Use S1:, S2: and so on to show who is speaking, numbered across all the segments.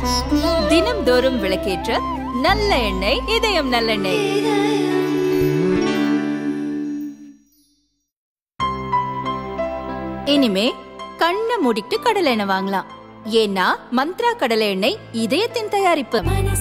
S1: தினம்தோறும் விளக்கேற்ற நல்ல எண்ணெய் இதயம் நல்லெண்ணெய். இனிமே கண்ணை மூடிட்டு கடலை எண்ணெய் வாங்கலாம். ஏன்னா மந்த்ரா கடலை எண்ணெய் இதயத்தின் தயாரிப்பு.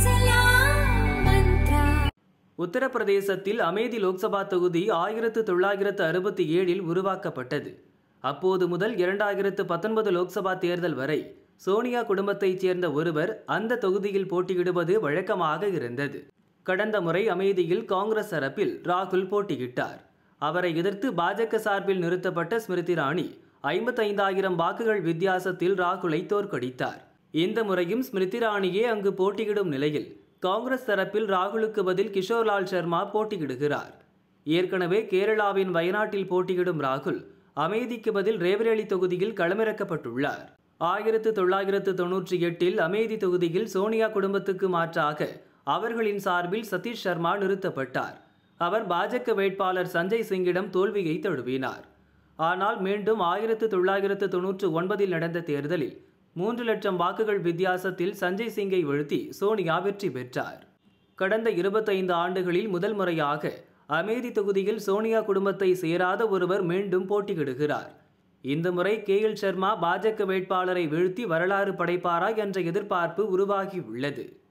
S2: உத்தரப்பிரதேசத்தில் அமேதி லோக்சபா தொகுதி 1967 உருவாக்கப்பட்டது. அப்போது முதல் 2019 லோக்சபா தேர்தல் வரை சோனியா குடும்பத்தைச் சேர்ந்த ஒருவர் அந்த தொகுதியில் போட்டியிடுவது வழக்கமாக இருந்தது. கடந்த முறை அமேதியில் காங்கிரஸ் தரப்பில் ராகுல் போட்டியிட்டார். அவரை எதிர்த்து பாஜக சார்பில் நிறுத்தப்பட்ட ஸ்மிருதி இரானி 55,000 வாக்குகள் வித்தியாசத்தில் ராகுலை தோற்கடித்தார். இந்த முறையும் ஸ்மிருதி இரானியே அங்கு போட்டியிடும் நிலையில் காங்கிரஸ் தரப்பில் ராகுலுக்கு பதில் கிஷோர்லால் சர்மா போட்டியிடுகிறார். ஏற்கனவே கேரளாவின் வயநாட்டில் போட்டியிடும் ராகுல் அமேதிக்கு பதில் ரேபரேலி தொகுதியில் களமிறக்கப்பட்டுள்ளார். 1998 அமேதி தொகுதியில் சோனியா குடும்பத்துக்கு மாற்றாக அவர்களின் சார்பில் சதீஷ் சர்மா நிறுத்தப்பட்டார். அவர் பாஜக வேட்பாளர் சஞ்சய் சிங்கிடம் தோல்வியை தழுவினார். ஆனால் மீண்டும் 1999 நடந்த தேர்தலில் 3 லட்சம் வாக்குகள் வித்தியாசத்தில் சஞ்சய் சிங்கை வீழ்த்தி சோனியா வெற்றி பெற்றார். கடந்த 25 ஆண்டுகளில் முதல் முறையாக அமேதி தொகுதியில் சோனியா குடும்பத்தை சேராத ஒருவர் மீண்டும் போட்டியிடுகிறார். இந்த முறை KL சர்மா பாஜக வேட்பாளரை வீழ்த்தி வரலாறு படைப்பாரா என்ற எதிர்பார்ப்பு உருவாகியுள்ளது.